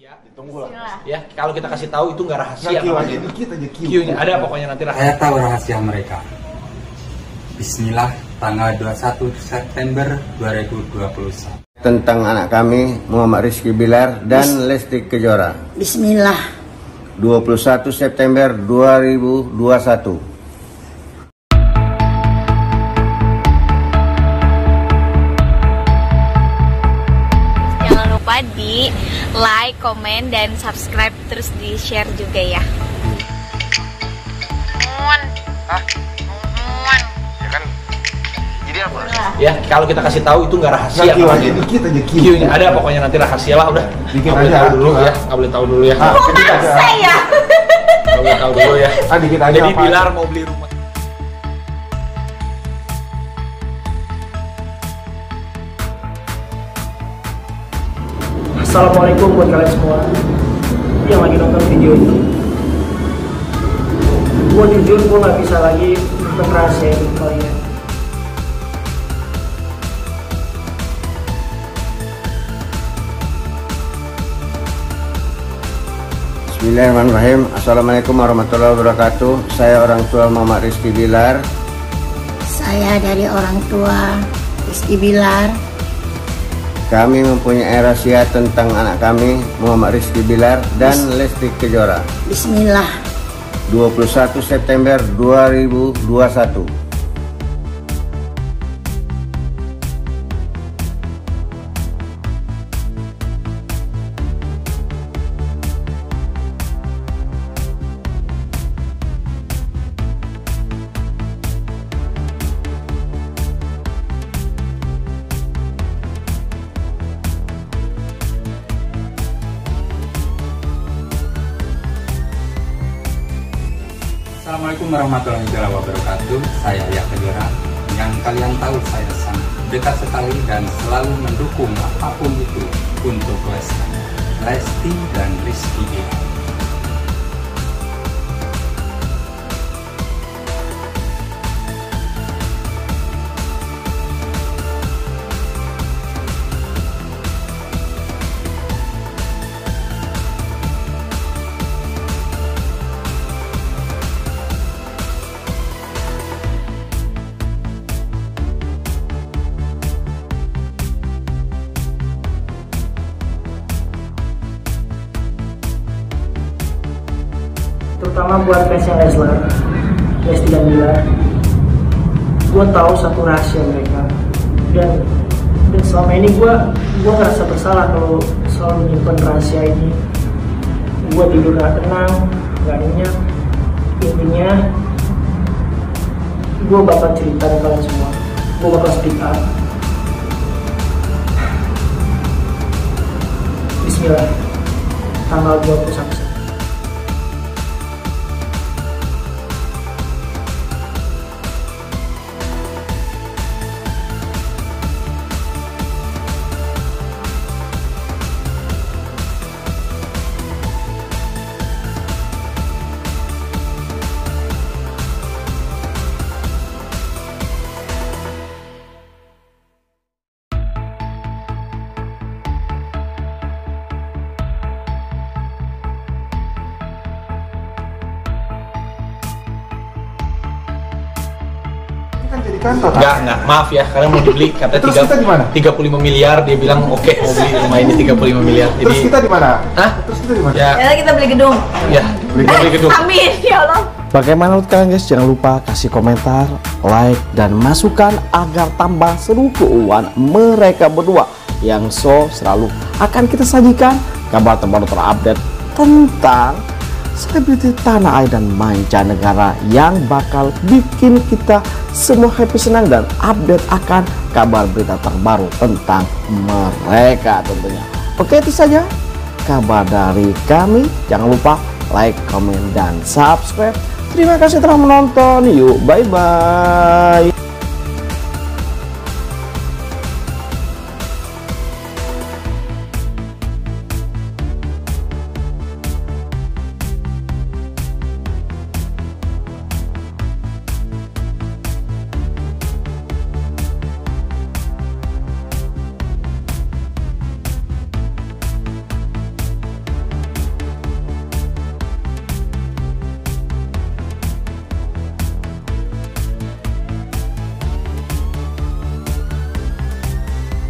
Ya, ditunggu lah. Ya, kalau kita kasih tahu itu nggak rahasia. Dikit aja Q-nya ada pokoknya nanti rahasia. Saya tahu rahasia mereka. Bismillah, tanggal 21 September 2021. Tentang anak kami Muhammad Rizky Bilar dan Lesti Kejora. Bismillah. 21 September 2021. Jangan lupa di like, komen, dan subscribe, terus di share juga ya. Ya kan. Jadi apa? Ya, kalau kita kasih tahu itu nggak rahasia. Dikit aja Q-nya ada pokoknya nanti rahasia lah udah. Dikit Nggak boleh aja. tahu dulu ya, nggak boleh tahu dulu ya. Dikit aja. Saya. Nggak boleh tahu dulu ya. Dikit aja. Jadi apa? Bilar mau beli rumah. Assalamualaikum buat kalian semua yang lagi nonton video ini. Gue jujur, gue gak bisa lagi merahasiain kalian. Bismillahirrahmanirrahim. Assalamualaikum warahmatullahi wabarakatuh. Saya orang tua Muhammad Rizky Bilar. Saya dari orang tua Rizky Bilar. Kami mempunyai rahasia tentang anak kami Muhammad Rizky Bilar dan Lesti Kejora. Bismillah. 21 September 2021. Assalamualaikum warahmatullahi wabarakatuh. Saya Yahya Kejora. Yang kalian tahu saya sangat dekat sekali dan selalu mendukung apapun itu untuk Lesti dan Rizky Bilar. Terutama buat fansnya Leslar, Lesti dan Bilar. Gue tahu satu rahasia mereka, dan selama ini gue ngerasa bersalah kalau selalu nyimpen rahasia ini. Gue tidur gak tenang, gak nyenyak. Intinya gue bakal cerita ke kalian semua. Gue bakal speak up. Bismillah, tanggal 21. Kan jadi kantor. Enggak, maaf ya, karena mau dibeli katanya Terus kita di mana? 35 miliar, dia bilang oke mau beli rumah ini 35 miliar. Jadi Terus kita di mana? Hah? Terus kita di mana? Ya, Ya, kita beli gedung. ya, beli gedung. Amin ya Allah. Bagaimana menurut kalian guys? Jangan lupa kasih komentar, like, dan masukan agar tambah seru keuangan mereka berdua yang selalu akan kita sajikan kabar terbaru terupdate tentang selebriti tanah air dan mancanegara yang bakal bikin kita semua happy, senang, dan update akan kabar berita terbaru tentang mereka tentunya. Oke, itu saja kabar dari kami. Jangan lupa like, komen, dan subscribe. Terima kasih telah menonton. Yuk, bye-bye.